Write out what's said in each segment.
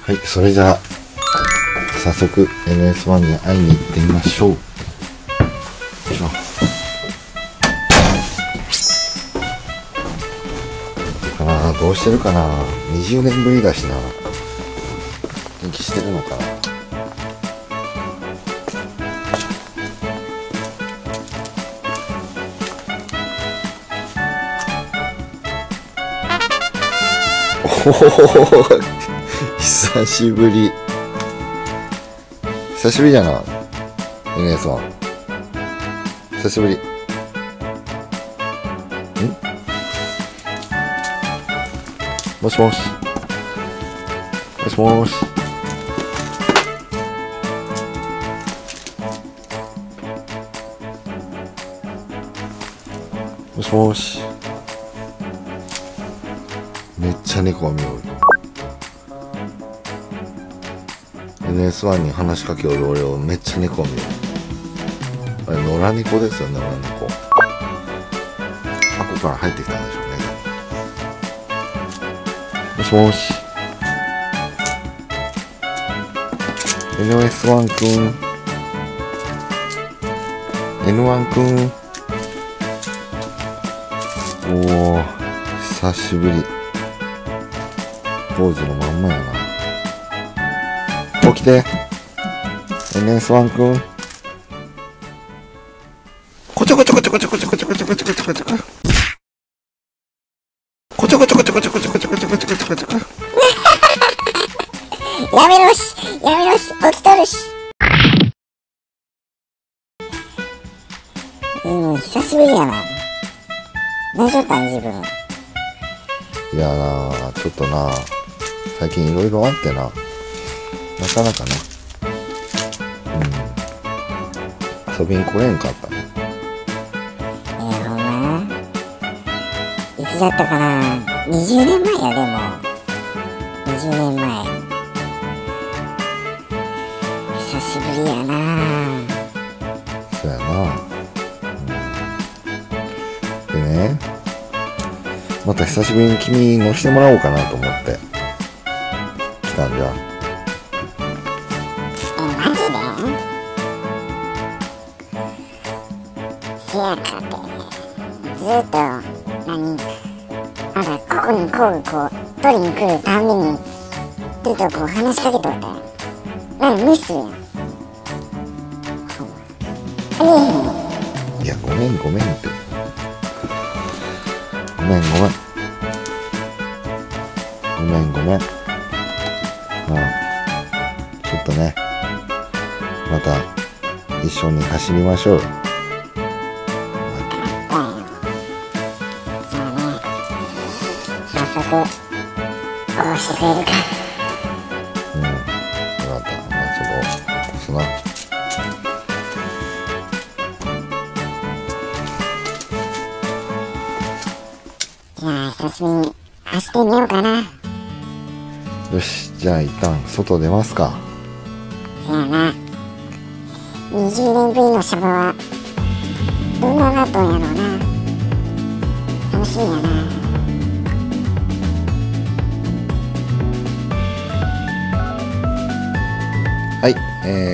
はい、それじゃあ早速 NS1 に会いに行ってみましょう。よいしょ。かな、どうしてるかな。20年ぶりだしな。元気してるのかな。おお、久しぶり。久しぶりじゃな、NS1。久しぶり。もしもし。もしもし。もしもし。めっちゃ猫が見おる。NS1 に話しかけおる俺をめっちゃ猫が見おる。あれ野良猫ですよ、野良猫。箱から入ってきたんでしょうね。もしもし。NS1 くん。N1 くん。おお、久しぶり。当時のまんまやな。起きて。NS1 くん。こちょこちょこちょこちょこちょこちょこちょこちょこちょこちょこ。こちょこちょこちょこちょこちょこちょこちょこちょこちょこちょこ。 やめろし、やめろし、起きとるし。久しぶりやな。大丈夫か自分。 いやな、ちょっとな、最近いろいろあってな、なかなかね、遊びに来れんかったね。 ほんまいつだったかな。20年前やでも。20年前。久しぶりやな。 そうやな。でね、また久しぶりに君に乗せてもらおうかなと思って来たんじゃ。 マジで？せやかってずっとあんたここにこう取りに来るたんびにずっとこう話しかけとったよ。何無視するやん。 いや、ごめんごめんって。ごめんごめん。ごめんごめん。ちょっとね、また一緒に走りましょう。 早速押してくれるか。 分かった。まあちょっと押すな。 じゃあ久しぶりに走ってみようかな。 よし、じゃあ一旦外出ますか。 せやな。20年ぶりのシャバはどんななっとんやろうな。楽しみやな。 はい、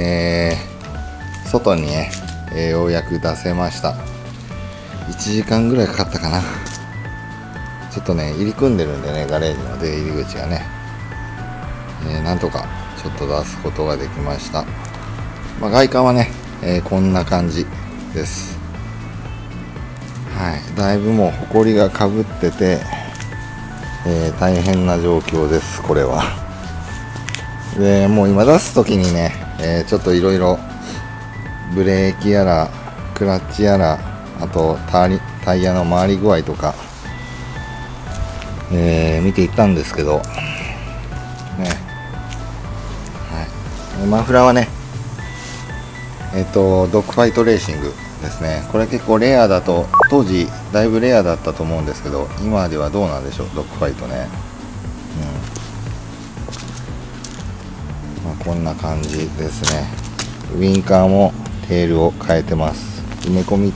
外にね、ようやく出せました。1時間ぐらいかかったかな。ちょっとね、入り組んでるんでね、ガレージの出入り口がね、なんとかちょっと出すことができました。まあ、外観はね、こんな感じです。はい、だいぶもうホコリがかぶってて、大変な状況です、これは。でもう今出す時にね、ちょっといろいろブレーキやらクラッチやら、あとタイヤの回り具合とか、見ていったんですけどね。はい、マフラーはね、ドッグファイトレーシングですね。これ結構レアだと、当時だいぶレアだったと思うんですけど、今ではどうなんでしょう、ドッグファイトね。まあ、こんな感じですね。ウインカーもテールを変えてます。埋め込み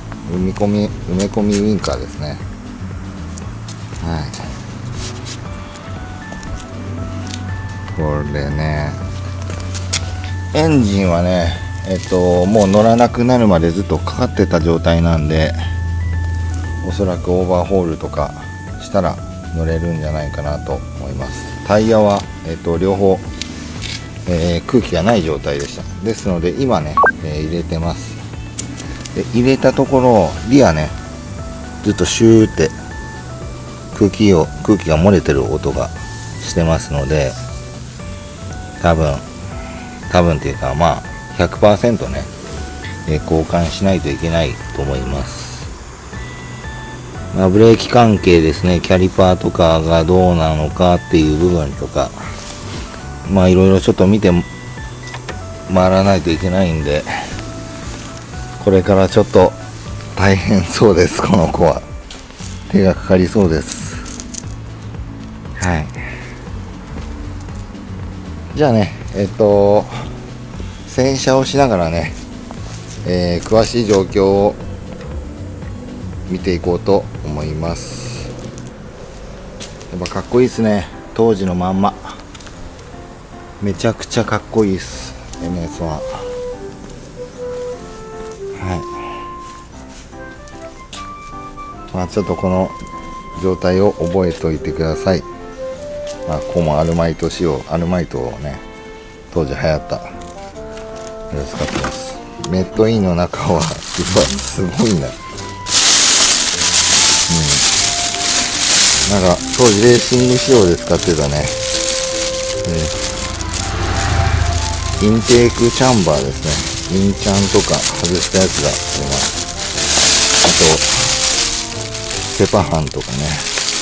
ウインカーですね。はい。 これね、エンジンはねもう乗らなくなるまでずっとかかってた状態なんで、おそらくオーバーホールとかしたら乗れるんじゃないかなと思います。タイヤは、両方、空気がない状態でした。ですので今ね、入れてます。で入れたところリアね、ずっとシューって空気が漏れてる音がしてますので、多分っていうかまあ 100% ね、交換しないといけないと思います。まあ、ブレーキ関係ですね、キャリパーとかがどうなのかっていう部分とか、まあいろいろちょっと見て回らないといけないんで、これからちょっと大変そうです。この子は手がかかりそうです。はい。じゃあね、洗車をしながらね、詳しい状況を見ていこうと思います。やっぱかっこいいですね。当時のまんまめちゃくちゃかっこいいです。 MS1。 はい。まあちょっとこの状態を覚えておいてください。まあここもアルマイトをね、当時流行ったやつ使ってます。メットインの中は実はすごいな。なんか当時レーシング仕様で使ってたね、インテークチャンバーですね。インチャンとか外したやつがあります。あとセパハンとかね、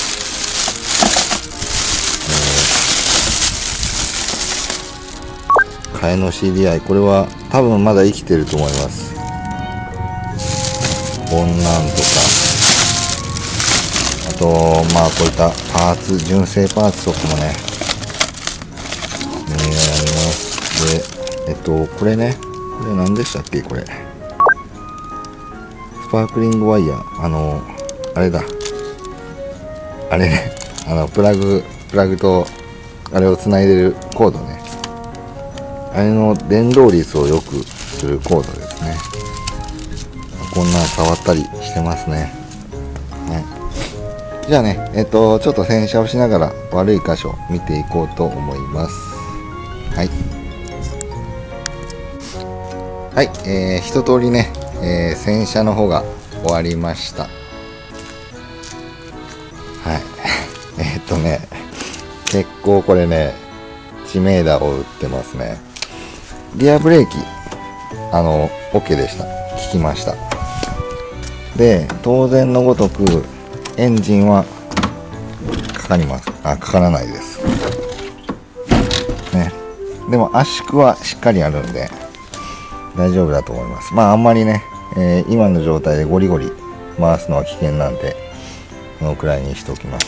替えの CDI、 これは多分まだ生きてると思います。こんなんとか、あとまあこういったパーツ、純正パーツとかもね、あります。でこれね、これ何でしたっけ、これスパークリングワイヤー、あれだ、あれね、プラグとあれをつないでるコードね、あれの電動率を良くするコードですね。こんなん触ったりしてますね。はい。じゃあね、ちょっと洗車をしながら悪い箇所見ていこうと思います。はい。はい、一通りね、洗車の方が終わりました。はい。結構これね、知名度を打ってますね。リアブレーキ、OK でした。効きました。で、当然のごとく、エンジンはかからないです。ね。でも圧縮はしっかりあるんで、大丈夫だと思います。まあ、あんまりね、今の状態でゴリゴリ回すのは危険なんで、このくらいにしておきます。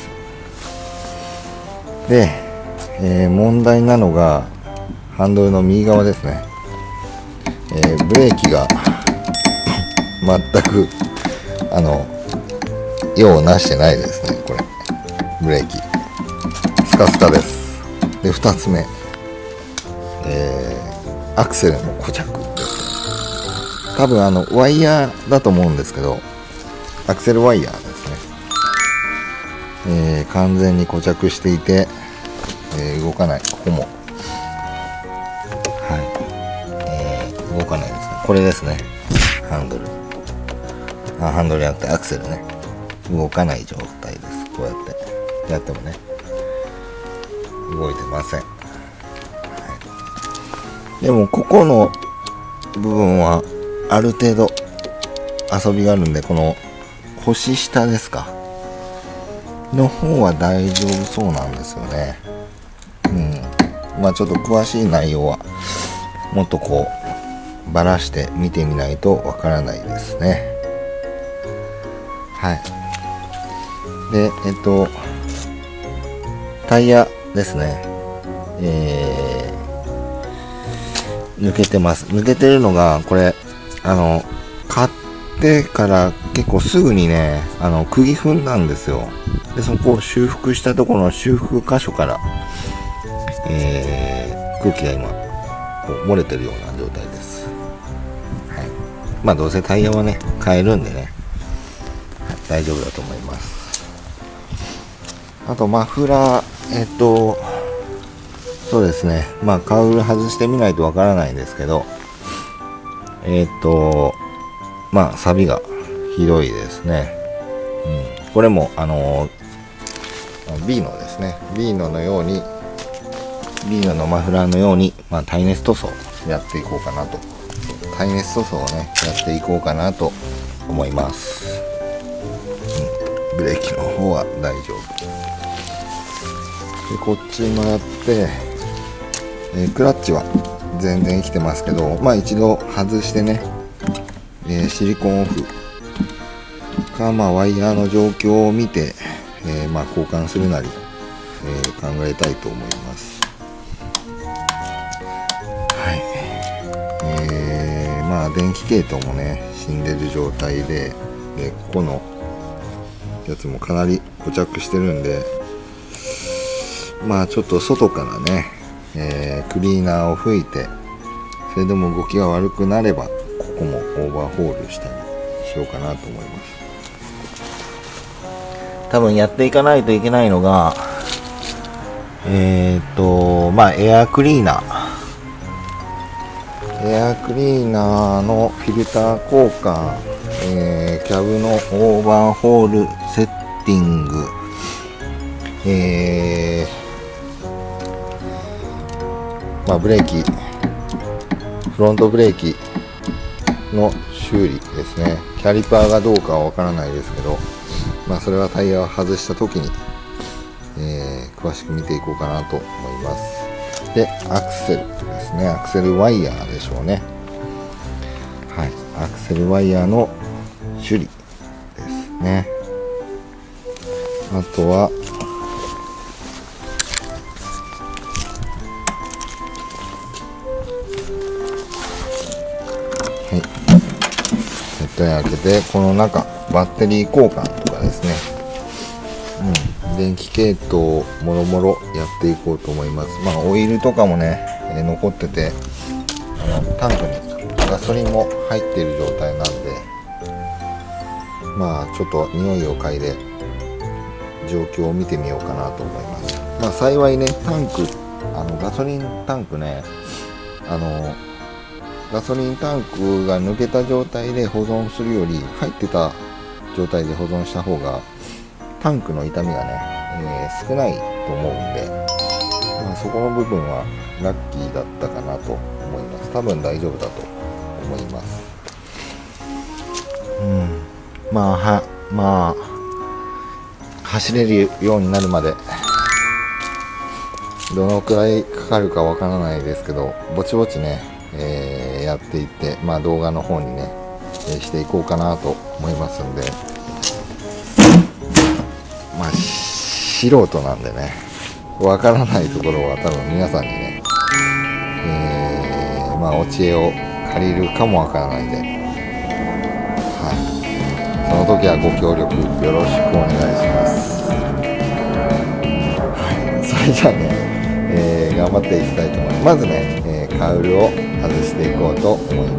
で、問題なのが、ハンドルの右側ですね。ブレーキが全く用をなしてないですね。これブレーキスカスカです。で2つ目、アクセルの固着です。多分ワイヤーだと思うんですけど、アクセルワイヤーですね。完全に固着していて、動かない。ここも動かないですね。これですね。ハンドルじゃなくてアクセルね。動かない状態です。こうやってやってもね、動いてません。はい、でもここの部分はある程度遊びがあるんで、この腰下ですかの方は大丈夫そうなんですよね。まあちょっと詳しい内容はもっとこうばらして見てみないとわからないですね。はい。で、タイヤですね。抜けてます。抜けてるのが、これ、買ってから結構すぐにね、釘踏んだんですよ。で、そこを修復したところの修復箇所から、 空気が今こう漏れてるような状態です。はい、まあどうせタイヤはね変えるんでね、はい、大丈夫だと思います。あとマフラー、そうですね、まあカウル外してみないとわからないんですけど、まあ錆がひどいですね。これもビーノですね。ビーノのように、ビーノのマフラーのように、まあ、耐熱塗装やっていこうかなと。耐熱塗装をね、やっていこうかなと思います。ブレーキの方は大丈夫。で、こっちもやって、クラッチは全然生きてますけど、まあ一度外してね、シリコンオフか、まあワイヤーの状況を見て、まあ交換するなり、考えたいと思います。はい。まあ電気系統もね死んでる状態で、ここのやつもかなり固着してるんで、まあちょっと外からね、クリーナーを吹いて、それでも動きが悪くなればここもオーバーホールしたりしようかなと思います。多分やっていかないといけないのが、まあエアクリーナーのフィルター交換、キャブのオーバーホールセッティング、まあブレーキ、フロントブレーキの修理ですね。キャリパーがどうかはわからないですけど、まあそれはタイヤを外した時に、詳しく見ていこうかなと思います。で、アクセルですね。アクセルワイヤーでしょうね。はい、アクセルワイヤーの修理ですね。あとははい、ネットに開けて、この中バッテリー交換とかですね、電気系統もろもろやっていこうと思います。まあオイルとかもね、残ってて、タンクにガソリンも入っている状態なんで、まあちょっと匂いを嗅いで状況を見てみようかなと思います。まあ幸いね、タンク、ガソリンタンクね、ガソリンタンクが抜けた状態で保存するより、入ってた状態で保存した方がタンクの傷みがね、少ないと思うんで、まあ、そこの部分はラッキーだったかなと思います。多分大丈夫だと思います。まあ走れるようになるまでどのくらいかかるかわからないですけど、ぼちぼちね、やっていって、まあ動画の方にね、していこうかなと思いますんで、まあ素人なんでね、わからないところは多分皆さんにね、まあお知恵を借りるかもわからないんで、はい、その時はご協力よろしくお願いします。はい、それじゃあね、頑張っていきたいと思います。まずね、カウルを外していこうと思います。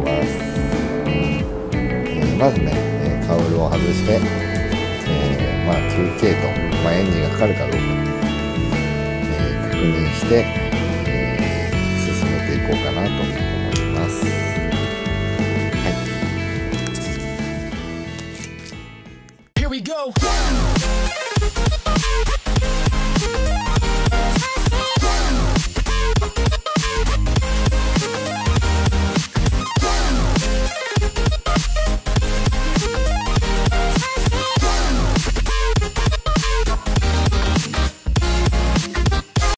まずね、カウルを外して、まあ9系統、まあ、エンジンがかかるかどうか、確認して、進めていこうかなと思います。はい。Here we go.